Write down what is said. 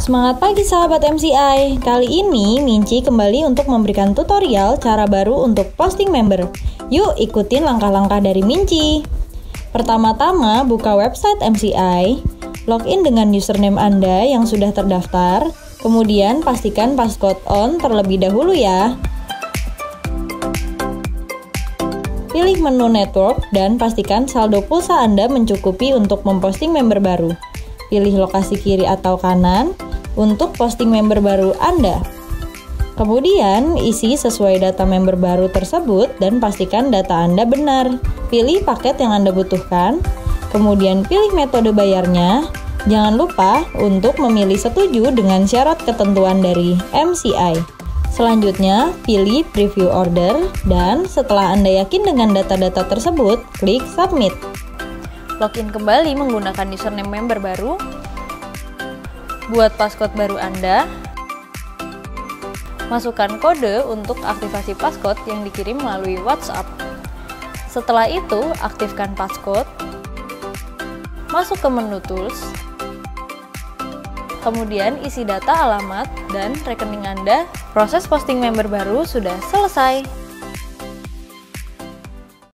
Semangat pagi sahabat MCI. Kali ini Minci kembali untuk memberikan tutorial cara baru untuk posting member. Yuk ikutin langkah-langkah dari Minci. Pertama-tama buka website MCI, login dengan username Anda yang sudah terdaftar, kemudian pastikan passcode on terlebih dahulu ya. Pilih menu network dan pastikan saldo pulsa Anda mencukupi untuk memposting member baru. Pilih lokasi kiri atau kanan untuk posting member baru Anda. Kemudian, isi sesuai data member baru tersebut dan pastikan data Anda benar. Pilih paket yang Anda butuhkan, kemudian pilih metode bayarnya. Jangan lupa untuk memilih setuju dengan syarat ketentuan dari MCI. Selanjutnya, pilih preview order dan setelah Anda yakin dengan data-data tersebut, klik submit. Login kembali menggunakan username member baru. Buat passcode baru Anda. Masukkan kode untuk aktivasi passcode yang dikirim melalui WhatsApp. Setelah itu, aktifkan passcode. Masuk ke menu tools. Kemudian isi data alamat dan rekening Anda. Proses posting member baru sudah selesai.